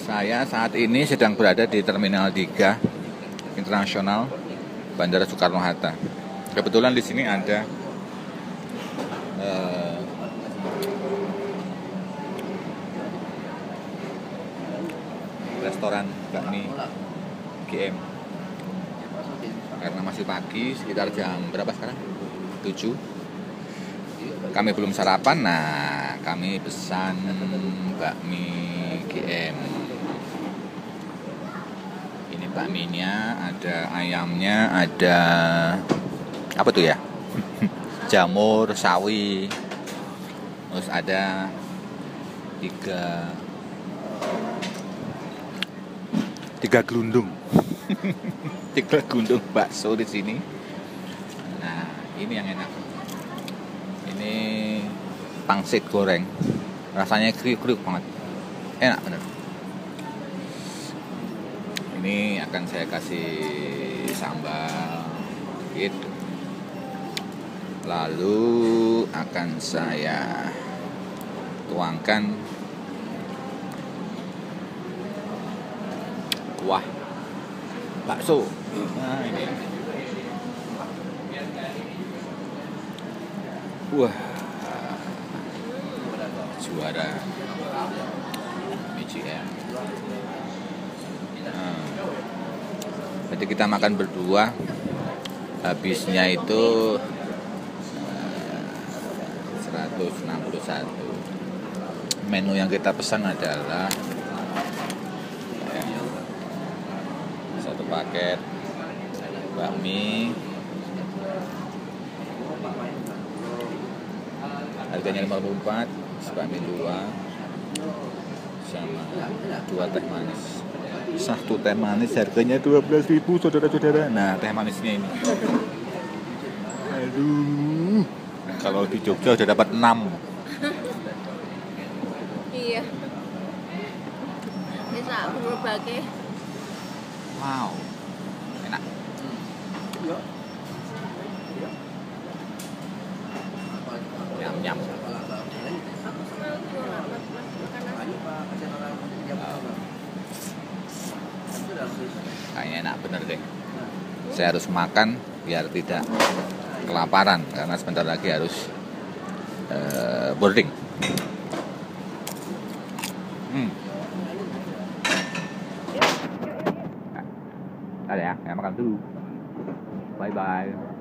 Saya saat ini sedang berada di Terminal 3 Internasional Bandara Soekarno-Hatta. Kebetulan di sini ada restoran bakmi GM. Karena masih pagi, sekitar jam berapa sekarang? 7. Kami belum sarapan, nah kami pesan bakmi GM. Ini bakminya, ada ayamnya, ada apa tuh ya? Jamur, sawi, terus ada tiga gelundung. 3 gelundung bakso di sini. Nah, ini yang enak. Ini pangsit goreng. Rasanya kriuk-kriuk banget. Enak bener. Ini akan saya kasih sambal gitu. Lalu akan saya tuangkan kuah bakso. Nah, ini. Wah. Juara BGM. Jadi kita makan berdua, habisnya itu 161. Menu yang kita pesan adalah satu paket bakmi, harganya 54, bakmi 2 sama 2 teh manis. Satu teh manis harganya 12.000, saudara-saudara. Nah, teh manisnya ini. Aduh. Kalau di Jogja udah dapat 6. Iya. Bisa berbagai. Wow. Enak. Nyam-nyam. Kayaknya enak bener deh. Saya harus makan biar tidak kelaparan karena sebentar lagi harus boarding. Ada ya, saya makan dulu. Bye bye.